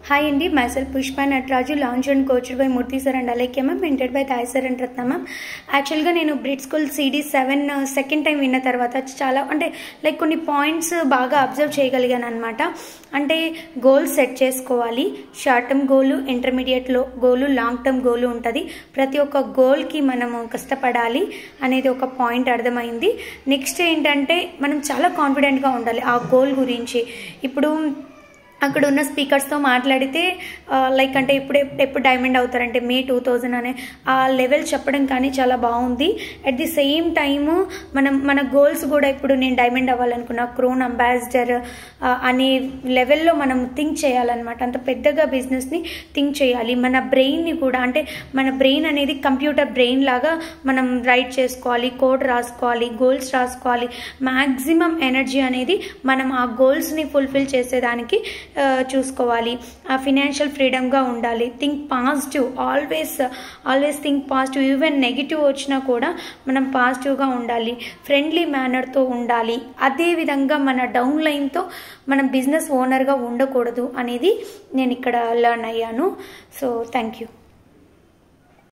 Hi Indy, myself Pushpa Natraju, launched and coached by Murthy sir and Alekya ma'am, mentored by Thai sir and Ratna ma'am. Actually ga nenu britt school cd-7 second time vinna tarvata chaala ante like konni points baga observe cheyagalaganu annamata. Ante goals set chesukovali, short term goal, intermediate goal, long term goal untadi. Prati oka goal ki manamu kashtapadali anedi oka point ardhamaindi. Next entante manam chaala confident ga undali aa goal gurinchi. Ippudu అక్కడ ఉన్న స్పీకర్స్తో మాట్లాడితే like అంటే ఎప్పుడు diamond అవుతారంటే May 2000 అనే ఆ level చెప్పడం కానీ చాలా బాగుంది. అట్ ది సేమ్ టైము మన గోల్స్ కూడా ఇప్పుడు నేను డైమండ్ అవ్వాలనుకున్నా క్రోన్ అంబాసిడర్ అనే లెవెల్లో మనం థింక్ చేయాలన్నమాట. అంత పెద్దగా బిజినెస్ని థింక్ చేయాలి. మన బ్రెయిన్ని కూడా అంటే మన బ్రెయిన్ అనేది కంప్యూటర్ బ్రెయిన్ లాగా మనం రైట్ చేసుకోవాలి, కోడ్ రాసుకోవాలి, గోల్స్ రాసుకోవాలి. మ్యాక్సిమం ఎనర్జీ అనేది మనం ఆ గోల్స్ని ఫుల్ఫిల్ చేసేదానికి చూసుకోవాలి. ఆ ఫినాన్షియల్ ఫ్రీడమ్గా ఉండాలి. Think positive, always think positive. Even negative వచ్చినా కూడా మనం పాజిటివ్గా ఉండాలి, ఫ్రెండ్లీ మేనర్తో ఉండాలి. అదేవిధంగా మన డౌన్ లైన్తో మనం బిజినెస్ ఓనర్గా ఉండకూడదు అనేది నేను ఇక్కడ లర్న్ అయ్యాను. So thank you.